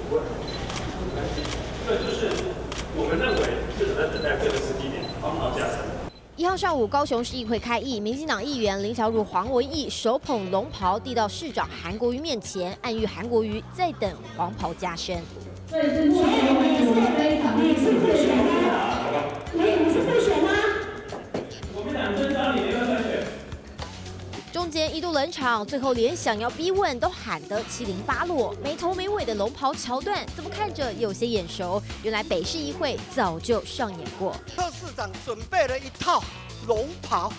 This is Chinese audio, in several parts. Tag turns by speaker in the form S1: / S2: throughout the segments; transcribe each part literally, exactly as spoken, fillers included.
S1: 这就是我们认为市场在等待这个时机点，龙袍加身。
S2: 一号上午，高雄市议会开议，民进党议员林小儒、黄文义手捧龙袍递到市长韩国瑜面前，暗喻韩国瑜在等黄袍加身。
S3: 所以是目前为止非常你是不选吗？你是不选吗？
S1: 我们两尊张你没有参选。
S2: 中间一度冷场，最后连想要逼问都喊得七零八落，没头没尾的龙袍桥段，怎么看着有些眼熟？原来北市议会早就上演过。
S4: 柯市长准备了一套龙袍，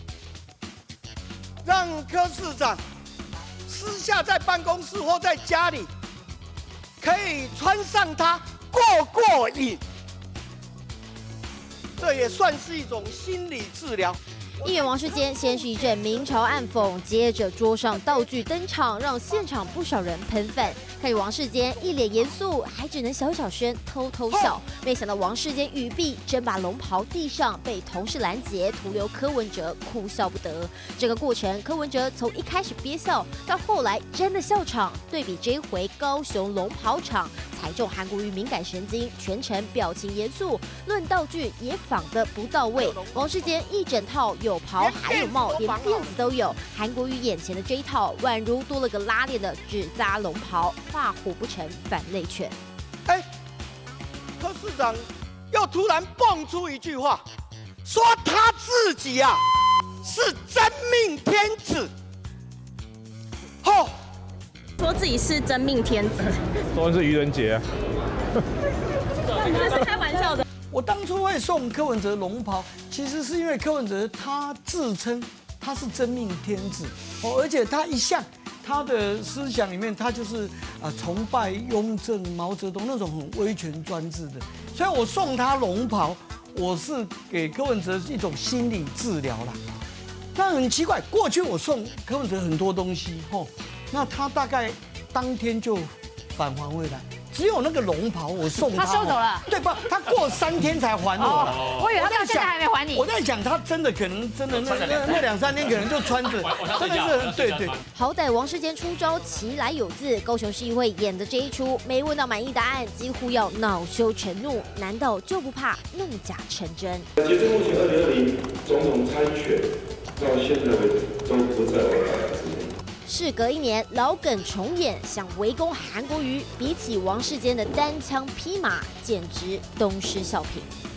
S4: 让柯市长私下在办公室或在家里可以穿上它过过瘾，这也算是一种心理治疗。
S2: 议员王世坚先是一阵明嘲暗讽，接着桌上道具登场，让现场不少人喷饭。看着王世坚一脸严肃，还只能小小声偷偷笑。没想到王世坚语毕，真把龙袍递上，被同事拦截，徒留柯文哲哭笑不得。整个过程，柯文哲从一开始憋笑，到后来真的笑场。对比这一回高雄龙袍场，踩中韩国瑜敏感神经，全程表情严肃，论道具也仿得不到位。王世坚一整套有。 有袍还有帽，连辫子都有。韩国瑜眼前的这一套，宛如多了个拉链的纸扎龙袍，画虎不成反类犬。
S4: 哎，柯市长又突然蹦出一句话，说他自己啊是真命天子。吼、哦，
S5: 说自己是真命天子，
S6: 昨天是愚人节、啊，
S5: 这是开玩笑的。
S4: 我当初会送柯文哲龙袍，其实是因为柯文哲他自称他是真命天子哦，而且他一向他的思想里面，他就是啊、呃、崇拜雍正、毛泽东那种很威权专制的，所以我送他龙袍，我是给柯文哲一种心理治疗啦。那很奇怪，过去我送柯文哲很多东西吼，那他大概当天就返还回来。 只有那个龙袍我送他，
S7: 他收走了。
S4: 对不？他过三天才还我。
S7: 哦，我以为他到现在还没还你。
S4: 我在想，他真的可能真的那那那两三天可能就穿着，真的是对对。
S2: 好歹王世坚出招其来有自，高雄市议会演的这一出，没问到满意答案，几乎要恼羞成怒。难道就不怕弄假成真？
S8: 截至目前，二零二零总统参选到现在为止都不在我党之内。
S2: 事隔一年，老梗重演，想围攻韩国瑜，比起王世坚的单枪匹马，简直东施效颦。